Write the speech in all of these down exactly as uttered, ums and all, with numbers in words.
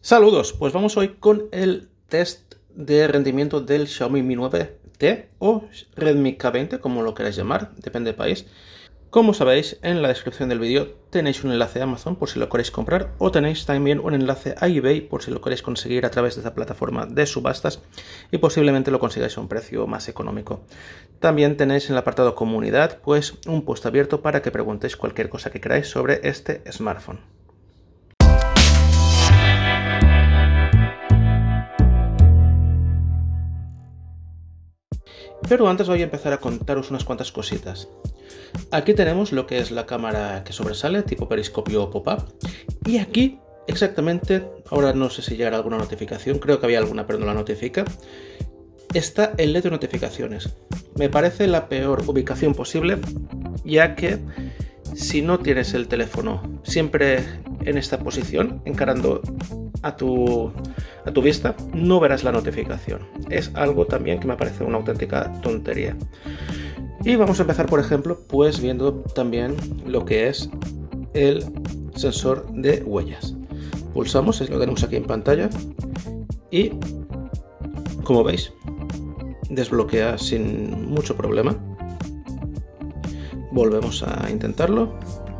Saludos, pues vamos hoy con el test de rendimiento del Xiaomi Mi nueve T o Redmi K veinte, como lo queráis llamar, depende del país. Como sabéis, en la descripción del vídeo tenéis un enlace a Amazon por si lo queréis comprar, o tenéis también un enlace a eBay por si lo queréis conseguir a través de esta plataforma de subastas y posiblemente lo consigáis a un precio más económico. También tenéis en el apartado comunidad pues un post abierto para que preguntéis cualquier cosa que queráis sobre este smartphone. Pero antes voy a empezar a contaros unas cuantas cositas. Aquí tenemos lo que es la cámara que sobresale, tipo periscopio o pop-up. Y aquí, exactamente, ahora no sé si llegará alguna notificación, creo que había alguna pero no la notifica, está el L E D de notificaciones. Me parece la peor ubicación posible, ya que si no tienes el teléfono siempre en esta posición, encarando a tu, a tu vista, no verás la notificación. Es algo también que me parece una auténtica tontería. Y vamos a empezar, por ejemplo, pues viendo también lo que es el sensor de huellas. Pulsamos, es lo que tenemos aquí en pantalla, y como veis, desbloquea sin mucho problema. Volvemos a intentarlo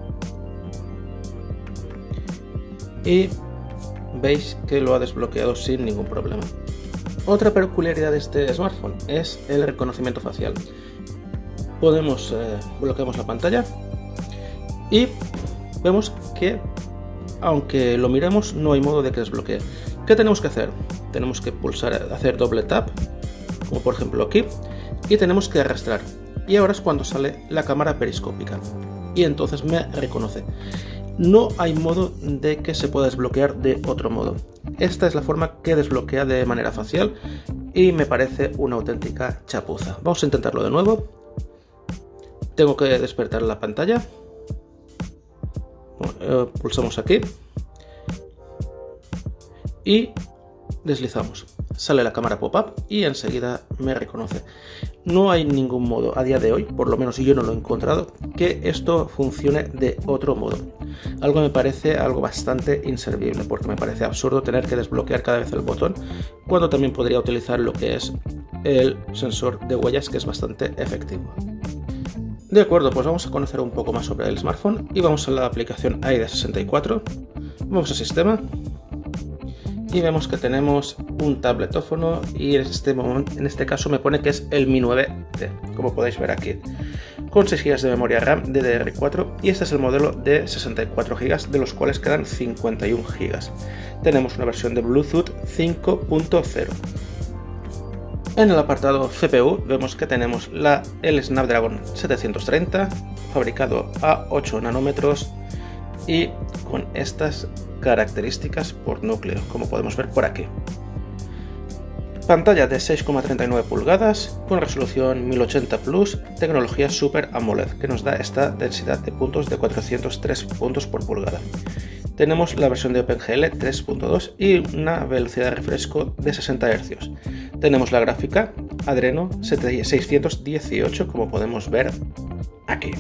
y veis que lo ha desbloqueado sin ningún problema. Otra peculiaridad de este smartphone es el reconocimiento facial. Podemos eh, bloqueamos la pantalla y vemos que aunque lo miremos no hay modo de que desbloquee. ¿Qué tenemos que hacer? Tenemos que pulsar, hacer doble tap, como por ejemplo aquí, y tenemos que arrastrar. Y ahora es cuando sale la cámara periscópica y entonces me reconoce. No hay modo de que se pueda desbloquear de otro modo. Esta es la forma que desbloquea de manera facial y me parece una auténtica chapuza. Vamos a intentarlo de nuevo. Tengo que despertar la pantalla. Pulsamos aquí y deslizamos. Sale la cámara pop-up y enseguida me reconoce. No hay ningún modo a día de hoy, por lo menos yo no lo he encontrado, que esto funcione de otro modo. Algo me parece algo bastante inservible, porque me parece absurdo tener que desbloquear cada vez el botón, cuando también podría utilizar lo que es el sensor de huellas, que es bastante efectivo. De acuerdo, pues vamos a conocer un poco más sobre el smartphone y vamos a la aplicación A I D A sesenta y cuatro. Vamos a sistema. Y vemos que tenemos un tabletófono y en este, momento, en este caso me pone que es el Mi nueve T, como podéis ver aquí, con seis gigas de memoria RAM D D R cuatro, y este es el modelo de sesenta y cuatro gigas, de los cuales quedan cincuenta y un gigas. Tenemos una versión de Bluetooth cinco punto cero. En el apartado C P U vemos que tenemos la, el Snapdragon setecientos treinta, fabricado a ocho nanómetros y con estas características por núcleo, como podemos ver por aquí. Pantalla de seis coma treinta y nueve pulgadas con resolución mil ochenta plus, tecnología Super AMOLED, que nos da esta densidad de puntos de cuatrocientos tres puntos por pulgada. Tenemos la versión de OpenGL tres punto dos y una velocidad de refresco de sesenta hercios. Tenemos la gráfica Adreno seiscientos dieciocho, como podemos ver aquí.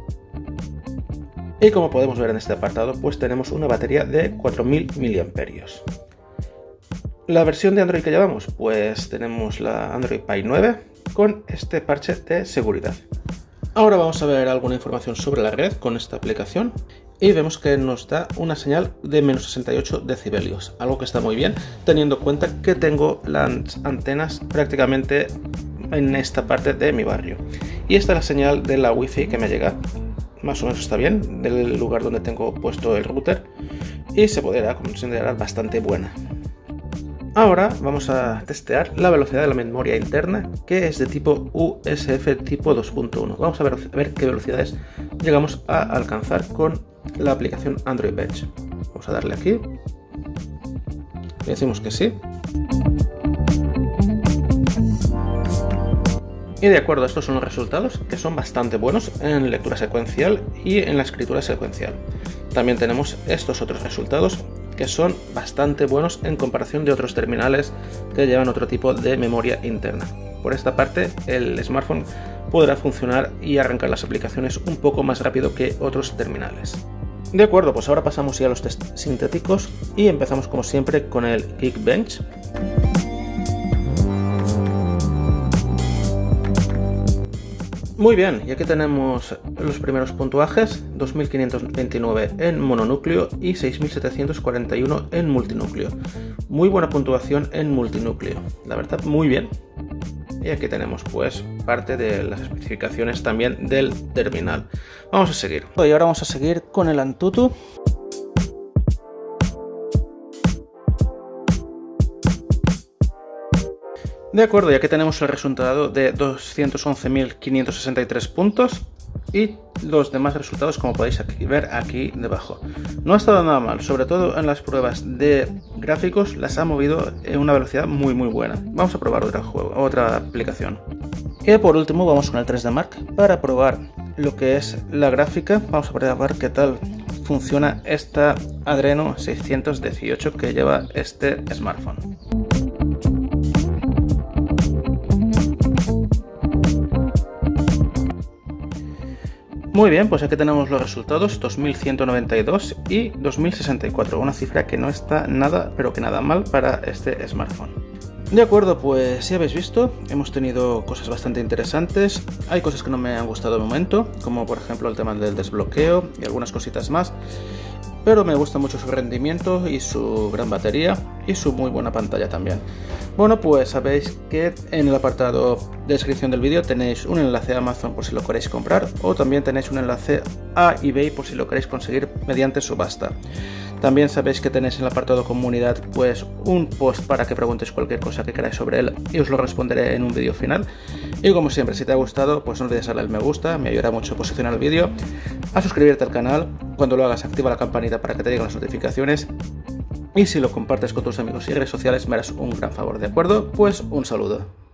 Y como podemos ver en este apartado, pues tenemos una batería de cuatro mil miliamperios hora. La versión de Android que llevamos, pues tenemos la Android Pie nueve con este parche de seguridad. Ahora vamos a ver alguna información sobre la red con esta aplicación y vemos que nos da una señal de menos sesenta y ocho decibelios, algo que está muy bien teniendo en cuenta que tengo las antenas prácticamente en esta parte de mi barrio. Y esta es la señal de la Wi-Fi que me llega. Más o menos está bien, del lugar donde tengo puesto el router, y se podrá considerar bastante buena. Ahora vamos a testear la velocidad de la memoria interna, que es de tipo U S F tipo dos punto uno. Vamos a ver, a ver qué velocidades llegamos a alcanzar con la aplicación Android Bench. Vamos a darle aquí y decimos que sí. Y de acuerdo, estos son los resultados, que son bastante buenos en lectura secuencial y en la escritura secuencial. También tenemos estos otros resultados que son bastante buenos en comparación de otros terminales que llevan otro tipo de memoria interna. Por esta parte, el smartphone podrá funcionar y arrancar las aplicaciones un poco más rápido que otros terminales. De acuerdo, pues ahora pasamos ya a los test sintéticos y empezamos como siempre con el Geekbench. Muy bien, y aquí tenemos los primeros puntuajes, dos mil quinientos veintinueve en mononúcleo y seis mil setecientos cuarenta y uno en multinúcleo. Muy buena puntuación en multinúcleo, la verdad, muy bien. Y aquí tenemos pues parte de las especificaciones también del terminal. Vamos a seguir. Y ahora vamos a seguir con el Antutu. De acuerdo, y aquí tenemos el resultado de doscientos once mil quinientos sesenta y tres puntos y los demás resultados, como podéis aquí ver aquí debajo. No ha estado nada mal, sobre todo en las pruebas de gráficos las ha movido en una velocidad muy muy buena. Vamos a probar otra, juego, otra aplicación. Y por último vamos con el tres D Mark para probar lo que es la gráfica. Vamos a probar qué tal funciona esta Adreno seiscientos dieciocho que lleva este smartphone. Muy bien, pues aquí tenemos los resultados, dos mil ciento noventa y dos y dos mil sesenta y cuatro, una cifra que no está nada, pero que nada mal para este smartphone. De acuerdo, pues ya habéis visto, hemos tenido cosas bastante interesantes, hay cosas que no me han gustado de momento, como por ejemplo el tema del desbloqueo y algunas cositas más, pero me gusta mucho su rendimiento y su gran batería y su muy buena pantalla también. Bueno, pues sabéis que en el apartado de descripción del vídeo tenéis un enlace a Amazon por si lo queréis comprar, o también tenéis un enlace a eBay por si lo queréis conseguir mediante subasta. También sabéis que tenéis en el apartado comunidad pues un post para que preguntéis cualquier cosa que queráis sobre él y os lo responderé en un vídeo final. Y como siempre, si te ha gustado, pues no olvides darle al me gusta, me ayudará mucho a posicionar el vídeo, a suscribirte al canal, cuando lo hagas activa la campanita para que te lleguen las notificaciones, y si lo compartes con tus amigos y redes sociales me harás un gran favor, ¿de acuerdo? Pues un saludo.